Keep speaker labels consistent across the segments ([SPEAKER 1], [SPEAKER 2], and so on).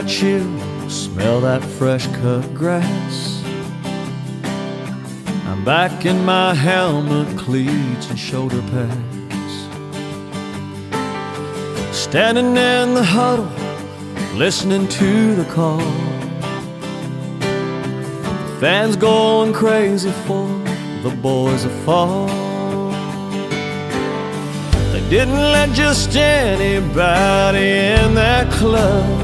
[SPEAKER 1] that chill, smell that fresh cut grass. I'm back in my helmet, cleats and shoulder pads, standing in the huddle, listening to the call. The fans going crazy for the boys of fall. They didn't let just anybody in that club.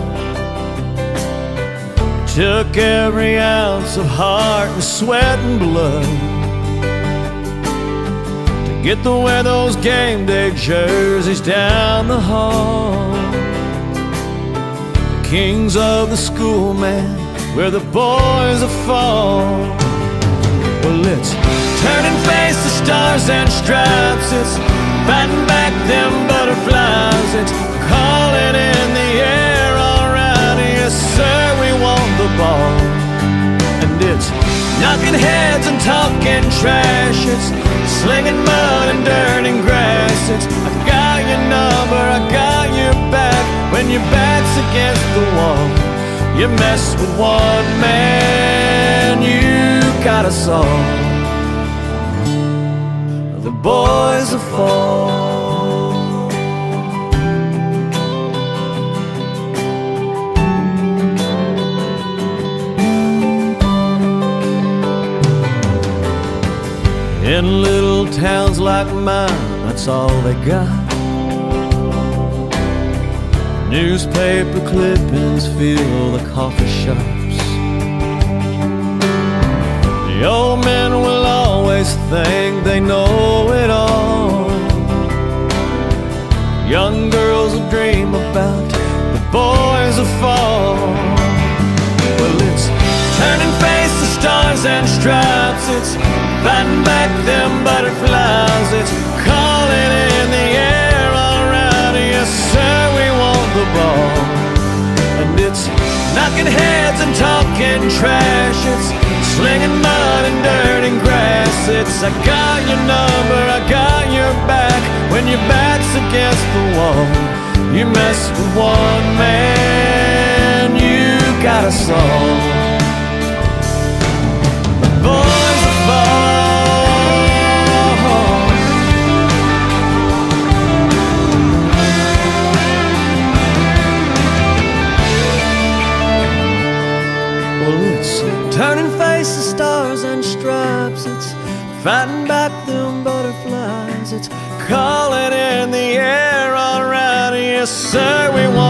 [SPEAKER 1] Took every ounce of heart and sweat and blood to get to wear those game day jerseys down the hall. The kings of the school, man, where the boys are fall. Well, it's turn and face the stars and stripes. It's fighting back them butterflies. It's calling in the air, alright, yes sir, we want the ball. And it's knocking heads and talking trash. It's slinging mud and dirt and grass. It's I got your number, I got your back. When your back's against the wall, you mess with one man, you got us all. The boys will fall. In little towns like mine, that's all they got. Newspaper clippings fill the coffee shops. The old men will always think they know it all. Young girls will dream about the boys will fall. Well, it's turn and face the stars and stripes. It's fighting back them butterflies. It's calling in the air, alright, yes sir, we want the ball. And it's knocking heads and talking trash. It's slinging mud and dirt and grass. It's I got your number, I got your back. When your back's against the wall, you mess with one man, you got us all. The boys will fall. Turn and face the stars and stripes. It's fighting back them butterflies. It's calling in the air, alright, yes sir, we want